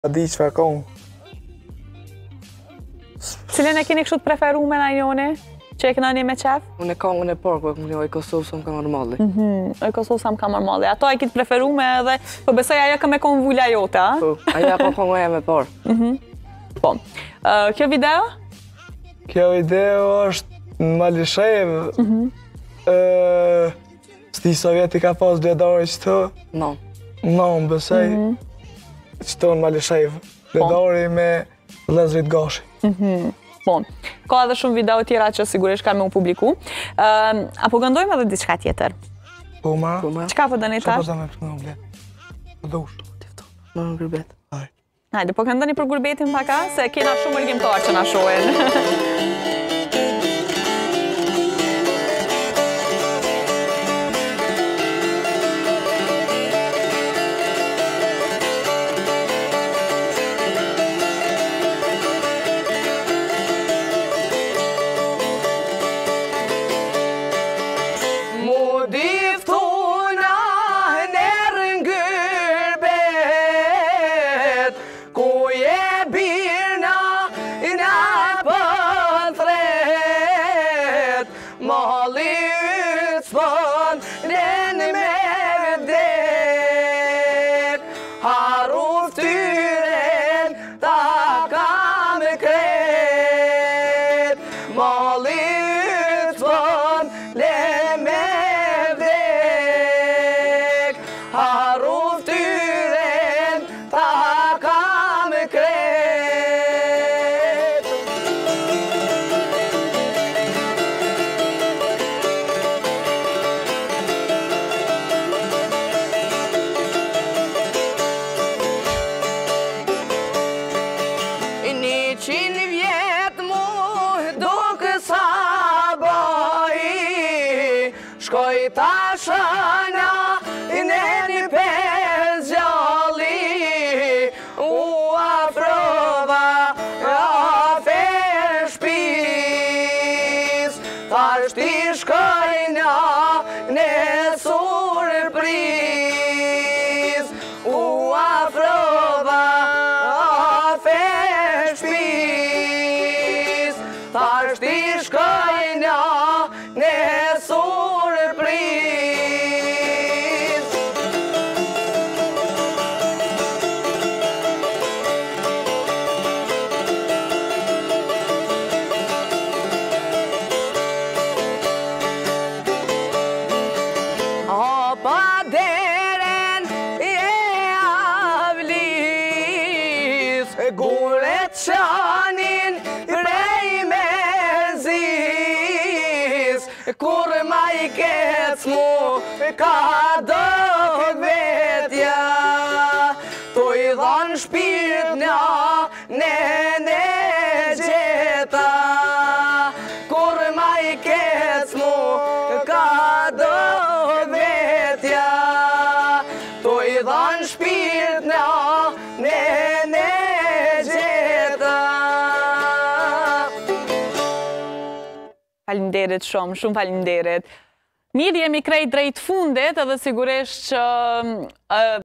Di çfarë këngë. Cilën e keni kështu të preferuar na njoni? Që e këna një me qef? Unë e këngën e parë, një oj Kosovë sa më ka normali. Oj Kosovë sa më ka normali. Ato e kitë preferume edhe, po besoj ajo ka me këngë vulla jote, a? Po, aja po këngë e me parë. Po. Kjo video? Kjo video është në Malishevë. Sti Sovjeti ka pas bledari qëto. No. No, më besoj. Qëto në Malishevë. Bledari me Lezrit Gashi. Po, ka edhe shumë video tjera që sigurisht kanë me u publiku. Apo gëndojmë edhe diçka tjetër? Po ma? Qka po dëni Qa tash? po dëni për në mblet? Po dush. Më në gërbet. Hajde, po këndoni për gurbetin paka, se kena shumë rëgjimtar që na shohin. Shkoj ta shënja, në një pes gjalli, u afrova, afer shpis, thash ti shkojnja, në surpriz, u afrova, afer shpis, thash ti shkojnja, në surpriz. Pa deren e avlis, guret qanin prej me zis, kur ma i kec mu ka dog vetja, to i dhan shpirt në gjeta, kur ma i kec mu ka dog vetja, to i dhan shpirt në gjeta. Faleminderit shumë, shumë faleminderit. Mirë, jemi krejt drejt fundit edhe sigurisht që